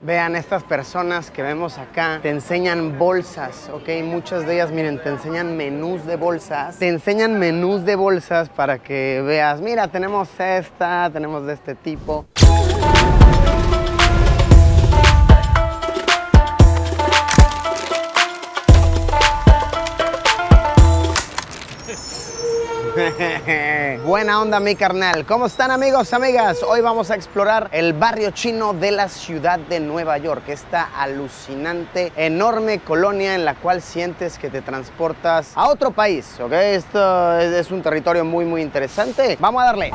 Vean, estas personas que vemos acá te enseñan bolsas, ¿ok? Muchas de ellas, miren, te enseñan menús de bolsas. Te enseñan menús de bolsas para que veas, mira, tenemos esta, tenemos de este tipo. Buena onda, mi carnal. ¿Cómo están, amigos, amigas? Hoy vamos a explorar el barrio chino de la ciudad de Nueva York. Esta alucinante, enorme colonia en la cual sientes que te transportas a otro país, ¿ok? Esto es un territorio muy, muy interesante. Vamos a darle.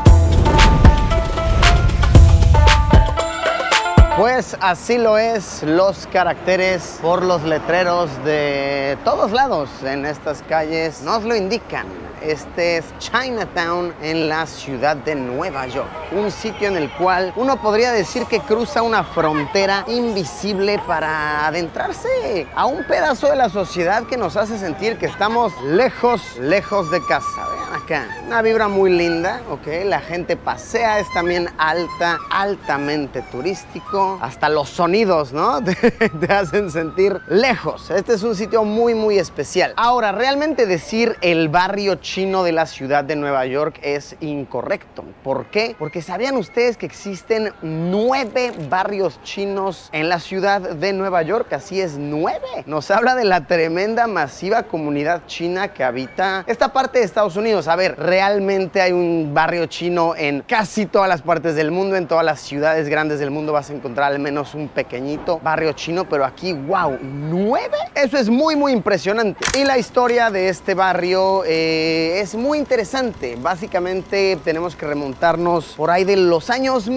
Pues así lo es, los caracteres por los letreros de todos lados en estas calles nos lo indican. Este es Chinatown en la ciudad de Nueva York, un sitio en el cual uno podría decir que cruza una frontera invisible para adentrarse a un pedazo de la sociedad que nos hace sentir que estamos lejos de casa. Vean acá, una vibra muy linda, ¿ok? La gente pasea, es también altamente turístico. Hasta los sonidos, ¿no? Te hacen sentir lejos. Este es un sitio muy, muy especial. Ahora, realmente decir el barrio chino de la ciudad de Nueva York es incorrecto. ¿Por qué? Porque ¿sabían ustedes que existen 9 barrios chinos en la ciudad de Nueva York? Así es, 9. Nos habla de la tremenda, masiva comunidad china que habita esta parte de Estados Unidos. A ver, realmente hay un barrio chino en casi todas las partes del mundo, en todas las ciudades grandes del mundo vas a encontrar al menos un pequeñito barrio chino, pero aquí, wow, 9. Eso es muy, muy impresionante. Y la historia de este barrio es muy interesante. Básicamente tenemos que remontarnos por ahí de los años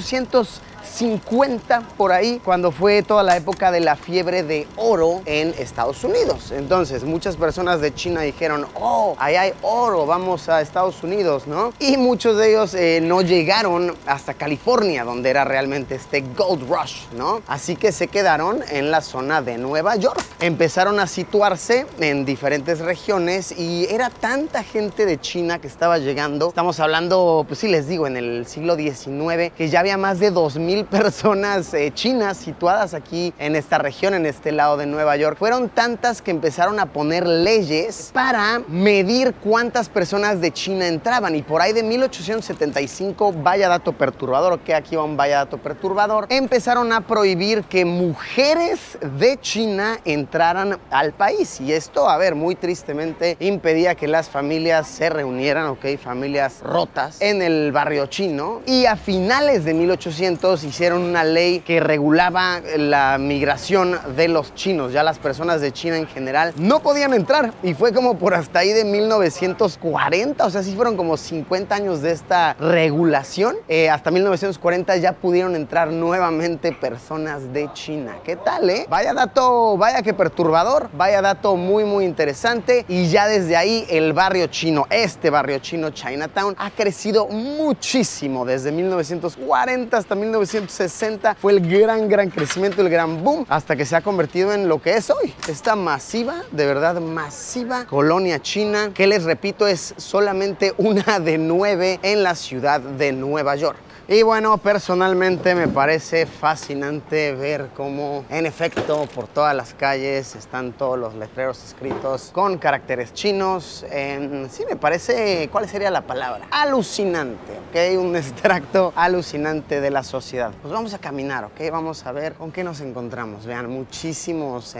1850, por ahí, cuando fue toda la época de la fiebre de oro en Estados Unidos. Entonces, muchas personas de China dijeron, oh, ahí hay oro, vamos a Estados Unidos, ¿no? Y muchos de ellos no llegaron hasta California, donde era realmente este Gold Rush, ¿no? Así que se quedaron en la zona de Nueva York. Empezaron a situarse en diferentes regiones y era tanta gente de China que estaba llegando. Estamos hablando, pues sí les digo, en el siglo XIX, que ya había más de 2000 personas chinas situadas aquí en esta región, en este lado de Nueva York. Fueron tantas que empezaron a poner leyes para medir cuántas personas de China entraban, y por ahí de 1875, vaya dato perturbador, ok, aquí va un vaya dato perturbador, empezaron a prohibir que mujeres de China entraran al país, y esto, a ver, muy tristemente impedía que las familias se reunieran, ok, familias rotas en el barrio chino. Y a finales de 1800 hicieron una ley que regulaba la migración de los chinos. Ya las personas de China en general no podían entrar, y fue como por hasta ahí de 1940, o sea, sí fueron como 50 años de esta regulación. Hasta 1940 ya pudieron entrar nuevamente personas de China. ¿Qué tal, Vaya dato, vaya que perturbador, vaya dato muy, muy interesante. Y ya desde ahí el barrio chino, este barrio chino Chinatown, ha crecido muchísimo. Desde 1940 hasta 1960 fue el gran crecimiento, el gran boom, hasta que se ha convertido en lo que es hoy. Esta masiva, de verdad masiva colonia china, que les repito, es solamente una de 9 en la ciudad de Nueva York. Y bueno, personalmente me parece fascinante ver cómo, en efecto, por todas las calles están todos los letreros escritos con caracteres chinos. Sí, me parece, ¿cuál sería la palabra? Alucinante, ¿ok? Un extracto alucinante de la sociedad. Pues vamos a caminar, ¿ok? Vamos a ver con qué nos encontramos. Vean, muchísimas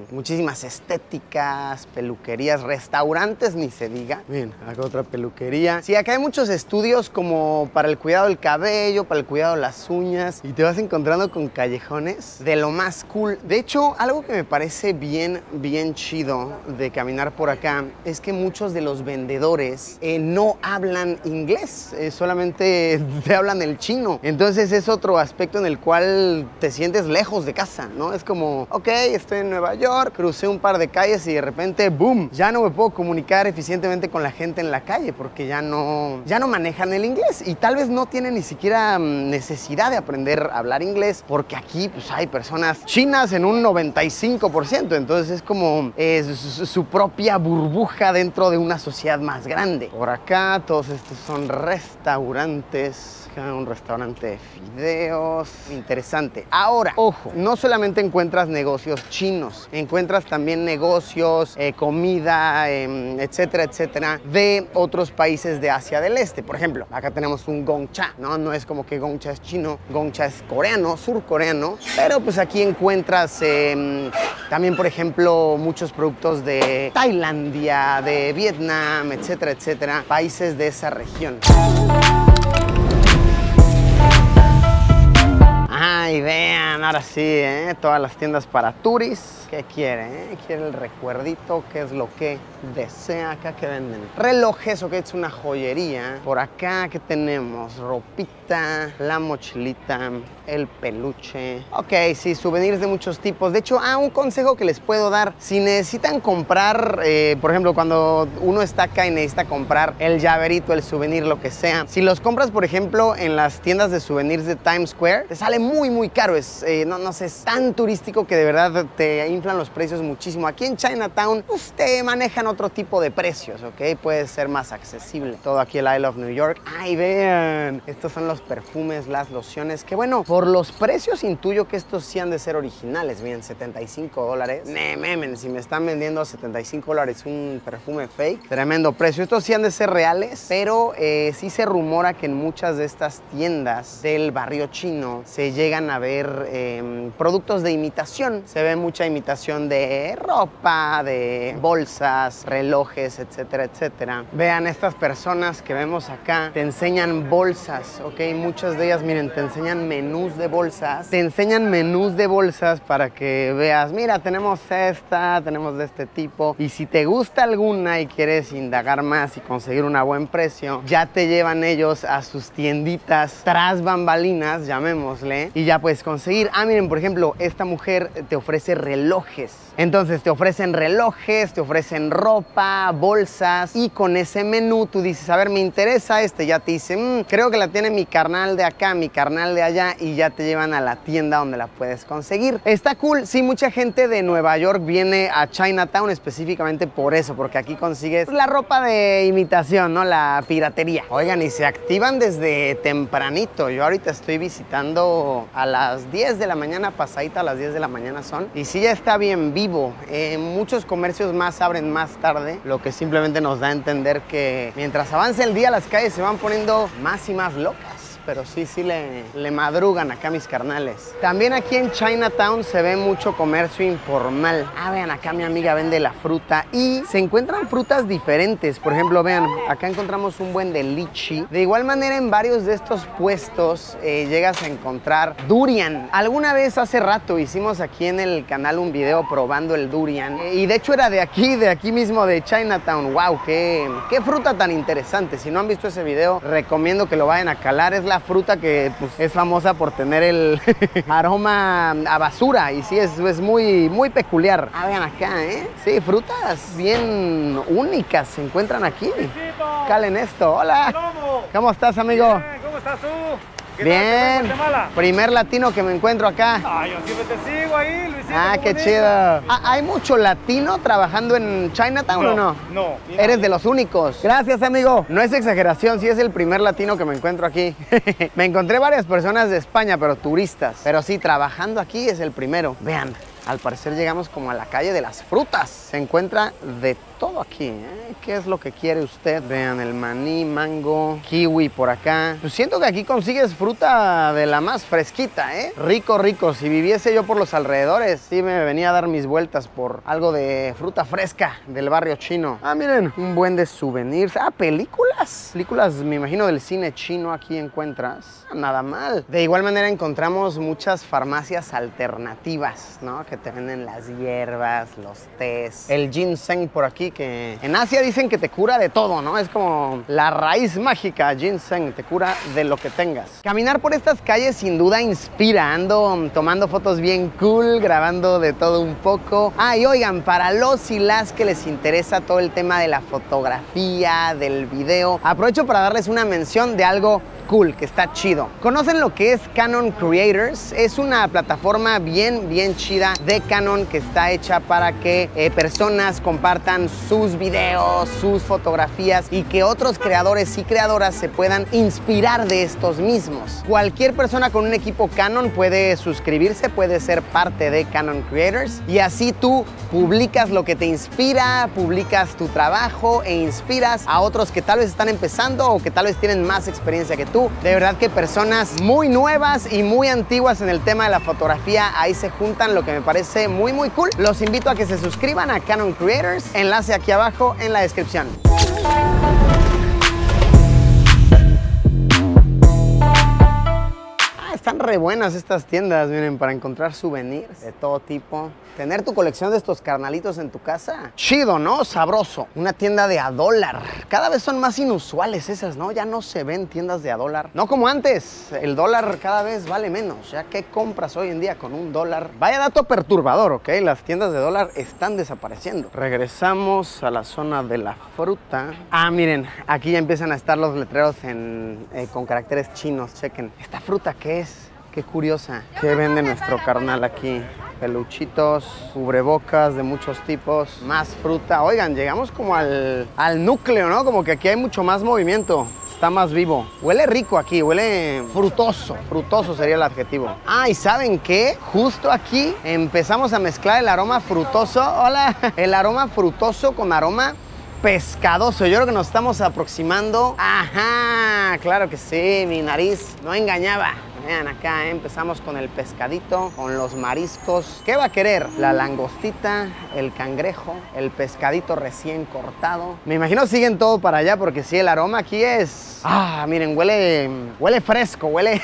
estéticas, peluquerías, restaurantes, ni se diga. Miren, acá otra peluquería. Sí, acá hay muchos estudios como para el cuidado del cabello, para el cuidado de las uñas, y te vas encontrando con callejones de lo más cool. De hecho, algo que me parece bien chido de caminar por acá es que muchos de los vendedores no hablan inglés, solamente te hablan el chino. Entonces es otro aspecto en el cual te sientes lejos de casa, ¿no? Es como, ok, estoy en Nueva York, crucé un par de calles y de repente, boom, ya no me puedo comunicar eficientemente con la gente en la calle porque ya no manejan el inglés, y tal vez no tienen ni siquiera siquiera necesidad de aprender a hablar inglés, porque aquí pues hay personas chinas en un 95%, entonces es como su propia burbuja dentro de una sociedad más grande. Por acá todos estos son restaurantes. Un restaurante de fideos, interesante. Ahora, ojo, no solamente encuentras negocios chinos, encuentras también negocios, comida, etcétera, etcétera, de otros países de Asia del Este. Por ejemplo, acá tenemos un Gongcha, ¿no? No es como que Gongcha es chino, Gongcha es coreano, surcoreano, pero pues aquí encuentras también, por ejemplo, muchos productos de Tailandia, de Vietnam, etcétera, etcétera, países de esa región. Ay, vean, ahora sí, todas las tiendas para turis. ¿Qué quiere? ¿Quiere el recuerdito? ¿Qué es lo que desea? Acá que venden relojes, o que es una joyería. Por acá, ¿qué tenemos? Ropita, la mochilita, el peluche. Ok, sí, souvenirs de muchos tipos. De hecho, un consejo que les puedo dar. Si necesitan comprar, por ejemplo, cuando uno está acá y necesita comprar el llaverito, el souvenir, lo que sea. Si los compras, por ejemplo, en las tiendas de souvenirs de Times Square, te sale muy, muy caro. Es, no sé, es tan turístico que de verdad te inflan los precios muchísimo. Aquí en Chinatown, pues te manejan otro tipo de precios, ¿ok? Puede ser más accesible. Todo aquí el Isle of New York. ¡Ay, vean! Estos son los perfumes, las lociones, que bueno, por los precios intuyo que estos sí han de ser originales. Miren, $75. Memen, si me están vendiendo a $75 un perfume fake, tremendo precio. Estos sí han de ser reales, pero sí se rumora que en muchas de estas tiendas del barrio chino se llegan a ver productos de imitación. Se ve mucha imitación de ropa, de bolsas, relojes, etcétera, etcétera. Vean, estas personas que vemos acá te enseñan bolsas, ¿ok? Muchas de ellas, miren, te enseñan menús de bolsas. Te enseñan menús de bolsas para que veas, mira, tenemos esta, tenemos de este tipo. Y si te gusta alguna y quieres indagar más y conseguir un buen precio, ya te llevan ellos a sus tienditas tras bambalinas, llamémosle, y ya puedes conseguir. Miren, por ejemplo, esta mujer te ofrece relojes. Entonces te ofrecen relojes, te ofrecen ropa, bolsas, y con ese menú tú dices, a ver, me interesa este, ya te dice, creo que la tiene mi carnal de acá, mi carnal de allá, y ya te llevan a la tienda donde la puedes conseguir. Está cool. Sí, mucha gente de Nueva York viene a Chinatown específicamente por eso, porque aquí consigues la ropa de imitación, ¿no? La piratería. Oigan, y se activan desde tempranito. Yo ahorita estoy visitando a las 10 de la mañana, pasadita a las 10 de la mañana son, y sí ya está bien vivo. Muchos comercios más abren más tarde, lo que simplemente nos da a entender que mientras avance el día las calles se van poniendo más y más locas. Pero sí le madrugan acá mis carnales. También aquí en Chinatown se ve mucho comercio informal. Vean, acá mi amiga vende la fruta y se encuentran frutas diferentes. Por ejemplo, vean, acá encontramos un buen de lichi. De igual manera, en varios de estos puestos llegas a encontrar durian. Alguna vez hace rato hicimos aquí en el canal un video probando el durian. Y de hecho era de aquí mismo de Chinatown. ¡Wow! ¡Qué fruta tan interesante! Si no han visto ese video, recomiendo que lo vayan a calar. Es la fruta que pues, es famosa por tener el aroma a basura, y sí, es muy, muy peculiar. Vean acá, sí, frutas bien únicas se encuentran aquí. Calen esto. Hola. ¿Cómo estás, amigo? Bien, ¿cómo estás tú? Bien. Primer latino que me encuentro acá. Yo siempre te sigo ahí, Luisito. Qué chido. ¿Hay mucho latino trabajando en Chinatown o no? No. Eres de los únicos. Gracias, amigo. No es exageración, sí es el primer latino que me encuentro aquí. Me encontré varias personas de España, pero turistas. Pero sí, trabajando aquí es el primero. Vean, al parecer llegamos como a la calle de las frutas. Se encuentra de todo aquí, ¿Qué es lo que quiere usted? Vean, el maní, mango, kiwi por acá. Pues siento que aquí consigues fruta de la más fresquita, Rico, rico. Si viviese yo por los alrededores, sí me venía a dar mis vueltas por algo de fruta fresca del barrio chino. Miren, un buen de souvenirs. Películas. Películas, me imagino, del cine chino aquí encuentras. Nada mal. De igual manera encontramos muchas farmacias alternativas, ¿no? Que te venden las hierbas, los tés, el ginseng por aquí, que en Asia dicen que te cura de todo, ¿no? Es como la raíz mágica, ginseng, te cura de lo que tengas. Caminar por estas calles sin duda inspira. Ando tomando fotos bien cool, grabando de todo un poco. Y oigan, para los y las que les interesa todo el tema de la fotografía, del video, aprovecho para darles una mención de algo cool, que está chido. ¿Conocen lo que es Canon Creators? Es una plataforma bien chida de Canon que está hecha para que personas compartan sus videos, sus fotografías y que otros creadores y creadoras se puedan inspirar de estos mismos. Cualquier persona con un equipo Canon puede suscribirse, puede ser parte de Canon Creators y así tú publicas lo que te inspira, publicas tu trabajo e inspiras a otros que tal vez están empezando o que tal vez tienen más experiencia que tú. De verdad que personas muy nuevas y muy antiguas en el tema de la fotografía ahí se juntan, lo que me parece muy cool. Los invito a que se suscriban a Canon Creators, enlace aquí abajo en la descripción. Están re buenas estas tiendas, miren, para encontrar souvenirs de todo tipo. Tener tu colección de estos carnalitos en tu casa. Chido, ¿no? Sabroso. Una tienda de $1. Cada vez son más inusuales esas, ¿no? Ya no se ven tiendas de $1. No como antes. El dólar cada vez vale menos. Ya que compras hoy en día con $1. Vaya dato perturbador, ¿ok? Las tiendas de $1 están desapareciendo. Regresamos a la zona de la fruta. Ah, miren, aquí ya empiezan a estar los letreros con caracteres chinos. Chequen. ¿Esta fruta qué es? Qué curiosa. ¿Qué vende nuestro carnal aquí? Peluchitos, cubrebocas de muchos tipos, más fruta. Oigan, llegamos como al núcleo, ¿no? Como que aquí hay mucho más movimiento. Está más vivo. Huele rico aquí, huele frutoso. Frutoso sería el adjetivo. Ah, ¿y saben qué? Justo aquí empezamos a mezclar el aroma frutoso. Hola. El aroma frutoso con aroma pescadoso. Yo creo que nos estamos aproximando. Ajá, claro que sí, mi nariz no engañaba. Vean acá, empezamos con el pescadito, con los mariscos. ¿Qué va a querer? La langostita, el cangrejo, el pescadito recién cortado. Me imagino siguen todo para allá porque sí, el aroma aquí es... Ah, miren, huele fresco, huele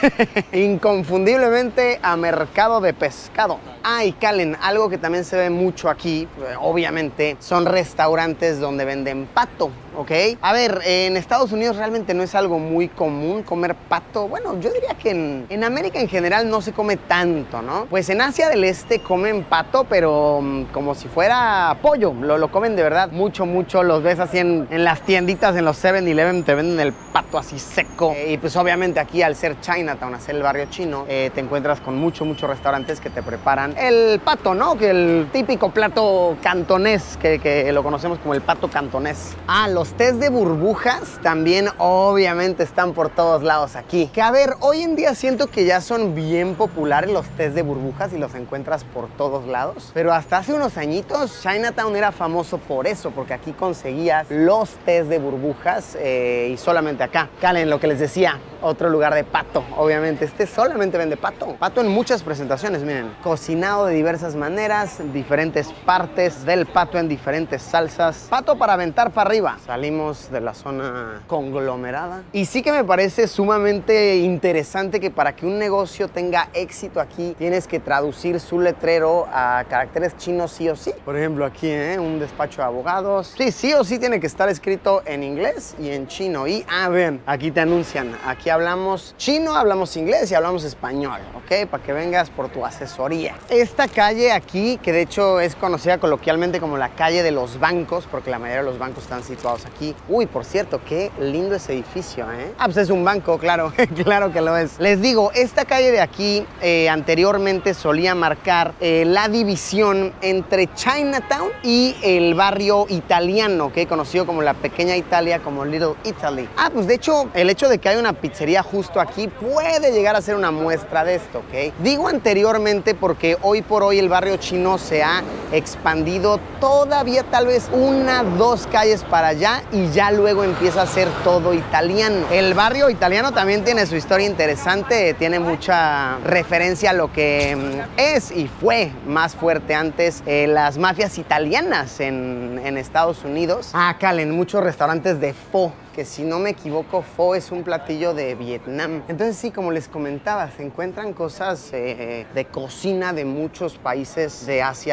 inconfundiblemente a mercado de pescado. Ah, y Calen, algo que también se ve mucho aquí, obviamente, son restaurantes donde venden pato, ¿ok? A ver, en Estados Unidos realmente no es algo muy común comer pato. Bueno, yo diría que en América en general no se come tanto, ¿no? Pues en Asia del Este comen pato, pero como si fuera pollo. Lo comen de verdad mucho. Los ves así en las tienditas, en los 7-Eleven, te venden el pato así seco. Y pues obviamente aquí, al ser Chinatown, al ser el barrio chino, te encuentras con muchos restaurantes que te preparan el pato, ¿no? Que el típico plato cantonés, que lo conocemos como el pato cantonés. Ah, los tés de burbujas también obviamente están por todos lados aquí. Que a ver, hoy en día siento que ya son bien populares los tés de burbujas y los encuentras por todos lados. Pero hasta hace unos añitos Chinatown era famoso por eso, porque aquí conseguías los tés de burbujas y solamente acá. Calen, lo que les decía, otro lugar de pato, obviamente. Este solamente vende pato. Pato en muchas presentaciones, miren. Cocinado de diversas maneras, diferentes partes del pato en diferentes salsas. Pato para aventar para arriba. Salimos de la zona conglomerada. Y sí que me parece sumamente interesante que para que un negocio tenga éxito aquí, tienes que traducir su letrero a caracteres chinos sí o sí. Por ejemplo, aquí, un despacho de abogados. Sí o sí tiene que estar escrito en inglés y en chino. Y, ven, aquí te anuncian. Aquí hablamos chino, hablamos inglés y hablamos español, ¿ok? Para que vengas por tu asesoría. Esta calle aquí, que de hecho es conocida coloquialmente como la calle de los bancos, porque la mayoría de los bancos están situados aquí. Uy, por cierto, qué lindo ese edificio, ¿eh? Ah, pues es un banco, claro, claro que lo es. Les digo, esta calle de aquí anteriormente solía marcar la división entre Chinatown y el barrio italiano, ¿ok? Conocido como la pequeña Italia, como Little Italy. Ah, pues de hecho, el hecho de que hay una pizzería justo aquí puede llegar a ser una muestra de esto, ¿ok? Digo anteriormente porque hoy por hoy el barrio chino se ha expandido todavía tal vez 1-2 calles para allá y ya luego empieza a ser todo italiano. El barrio italiano también tiene su historia interesante, tiene mucha referencia a lo que es y fue más fuerte antes las mafias italianas en Estados Unidos. Ah, Calen, muchos restaurantes de pho, que si no me equivoco, pho es un platillo de Vietnam. Entonces sí, como les comentaba, se encuentran cosas de cocina de muchos países de Asia del Este.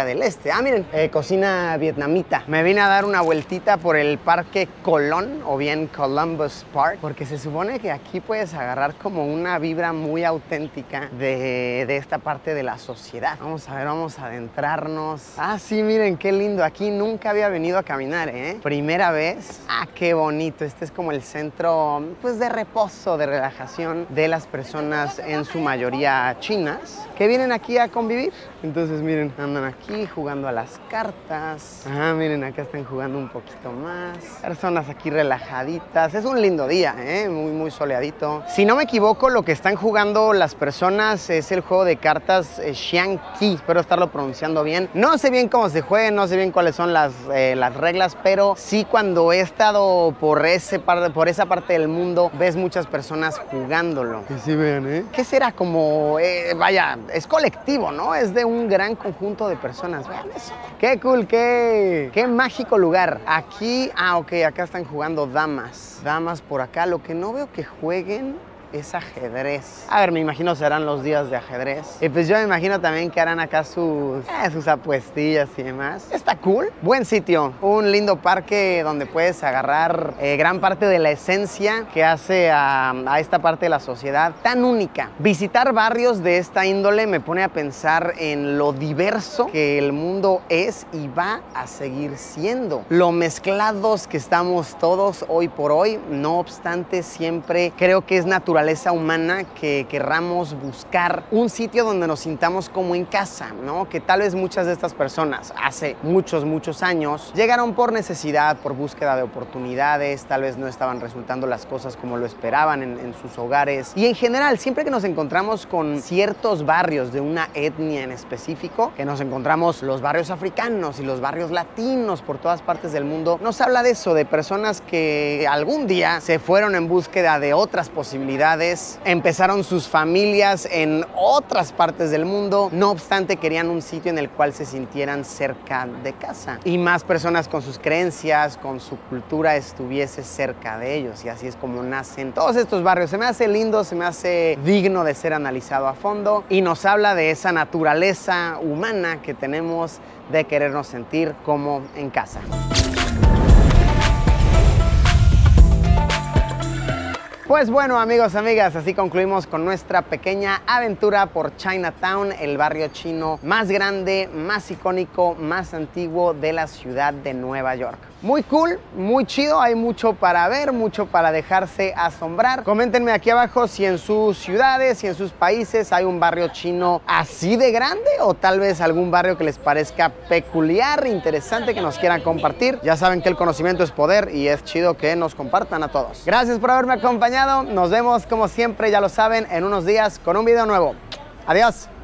interesante. Ah, miren, cocina vietnamita. Me vine a dar una vueltita por el Parque Colón, o bien Columbus Park, porque se supone que aquí puedes agarrar como una vibra muy auténtica de esta parte de la sociedad. Vamos a ver, vamos a adentrarnos. Ah, sí, miren, qué lindo. Aquí nunca había venido a caminar, ¿eh? Primera vez. Ah, qué bonito. Este es como el centro, pues, de reposo, de relajación de las personas, en su mayoría chinas, que vienen aquí a convivir. Entonces, miren, andan aquí jugando a las cartas. Ah, miren, acá están jugando un poquito más. Personas aquí relajaditas. Es un lindo día, ¿eh? Muy, muy soleadito. Si no me equivoco, lo que están jugando las personas es el juego de cartas Xiangqi. Espero estarlo pronunciando bien. No sé bien cómo se juega, no sé bien cuáles son las reglas, pero sí, cuando he estado por esa parte del mundo, ves muchas personas jugándolo. Que sí vean, ¿eh? ¿Qué será? Como, vaya, es colectivo, ¿no? Es de un gran conjunto de personas. Vean eso. ¡Qué cool! ¡Qué mágico lugar! Aquí, ok, acá están jugando damas. Damas por acá. Lo que no veo que jueguen es ajedrez. A ver, me imagino serán los días de ajedrez. Y pues yo me imagino también que harán acá sus apuestillas y demás. Está cool. Buen sitio. Un lindo parque donde puedes agarrar gran parte de la esencia que hace a esta parte de la sociedad tan única. Visitar barrios de esta índole me pone a pensar en lo diverso que el mundo es y va a seguir siendo. Lo mezclados que estamos todos hoy por hoy. No obstante, siempre creo que es natural humana que querramos buscar un sitio donde nos sintamos como en casa, ¿no? Que tal vez muchas de estas personas hace muchos años llegaron por necesidad, por búsqueda de oportunidades, tal vez no estaban resultando las cosas como lo esperaban en sus hogares. Y en general, siempre que nos encontramos con ciertos barrios de una etnia en específico, que nos encontramos los barrios africanos y los barrios latinos por todas partes del mundo, nos habla de eso, de personas que algún día se fueron en búsqueda de otras posibilidades, empezaron sus familias en otras partes del mundo, no obstante querían un sitio en el cual se sintieran cerca de casa y más personas con sus creencias, con su cultura estuviese cerca de ellos, y así es como nacen todos estos barrios. Se me hace lindo, se me hace digno de ser analizado a fondo y nos habla de esa naturaleza humana que tenemos de querernos sentir como en casa. Pues bueno, amigos, amigas, así concluimos con nuestra pequeña aventura por Chinatown, el barrio chino más grande, más icónico, más antiguo de la ciudad de Nueva York. Muy cool, muy chido, hay mucho para ver, mucho para dejarse asombrar. Coméntenme aquí abajo si en sus ciudades, si en sus países hay un barrio chino así de grande, o tal vez algún barrio que les parezca peculiar, interesante, que nos quieran compartir. Ya saben que el conocimiento es poder y es chido que nos compartan a todos. Gracias por haberme acompañado. Nos vemos como siempre, ya lo saben, en unos días con un video nuevo. Adiós.